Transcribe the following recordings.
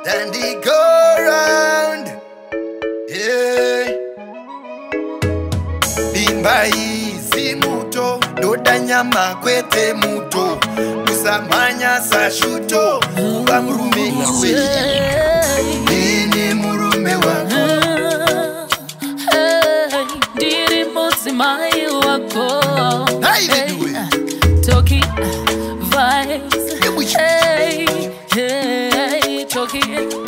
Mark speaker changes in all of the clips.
Speaker 1: Then they go round. Yeah. Vimbai Zimuto, doda nyama kwete muto, kusamanya sashuto, uba murume iwe. Nini murume wako?
Speaker 2: Diri musimai wako.
Speaker 1: Hey,
Speaker 2: Tocky Vibes. Hey, hey, Tocky.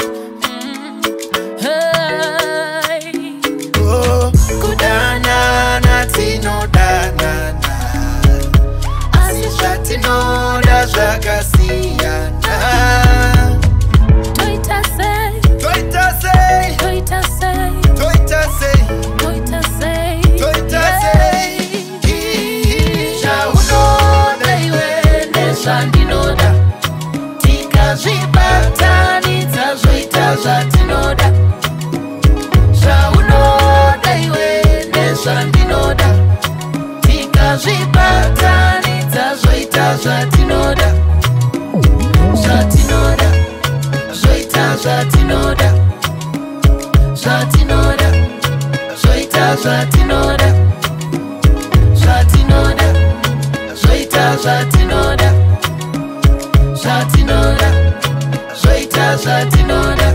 Speaker 2: Hey.
Speaker 1: Oh, kudana na Zvatinoda na na. Asi Zvatinoda zvakasiyana.
Speaker 2: Toita say.
Speaker 1: Toita say.
Speaker 2: Toita say.
Speaker 1: Toita say.
Speaker 2: Toita say.
Speaker 1: Toita say. Zvatinoda iwe
Speaker 2: Zvatinoda. Tika zvibatanidza zvoita Zvatinoda. Zvatinoda iwe nezvandinoda. Tika zvibatanidza zvoita Zvatinoda. Zvatinoda zvoita Zvatinoda. Zvatinoda zvoita Zvatinoda. Zvatinoda zvoita Zvatinoda. Zvatinoda zvoita Zvatinoda.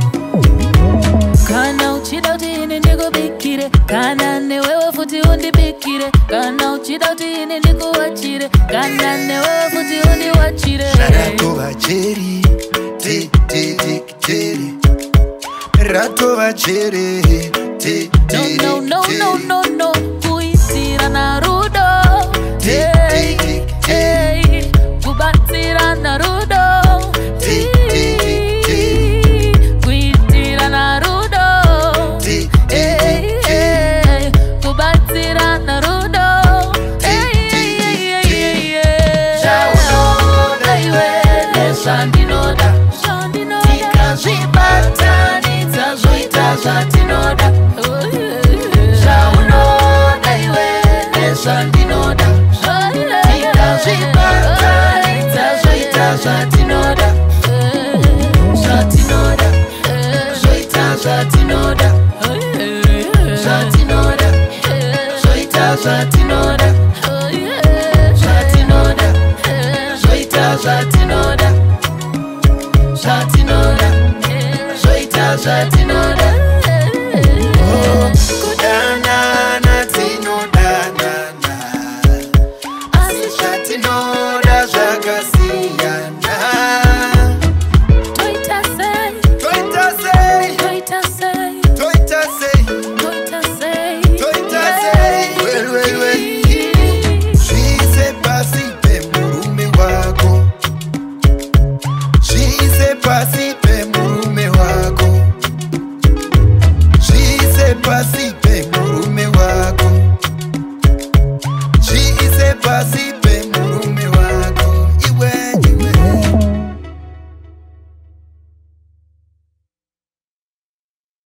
Speaker 2: Kana uchida kuti ine ndikubikire, kana newewe futi undibikire. Kana uchida kuti ine ndikuwachire, kana newewe futi undiwachire.
Speaker 1: Ratova cheri, te te te cheri. Ratova cheri, te te
Speaker 2: no no no no no no. Kuitira na rudo.
Speaker 1: te te te
Speaker 2: Hey, kubatira na rudo.
Speaker 1: te te te
Speaker 2: Kuitira na rudo.
Speaker 1: te te te
Speaker 2: Kubatira na rudo. Zvatinoda iwe nezvandinoda. Tika zvibatanidza zvoita Zvatinoda. Zvatinoda iwe nezvandinoda. Tika zvibatanidza zvoita Zvatinoda. Zvatinoda zvoita Zvatinoda. Zvatinoda zvoita Zvatinoda. Zvatinoda zvoita Zvatinoda. Zvatinoda zvoita Zvatinoda.
Speaker 1: oh, kudana na Zvatinoda na na. Asi Zvatinoda zvakasiyana.
Speaker 2: Toita say.
Speaker 1: Toita say.
Speaker 2: Toita say.
Speaker 1: Toita say.
Speaker 2: Toita say.
Speaker 1: Toita say. Well. Zviise pasi pemurume wako. Zviise pasi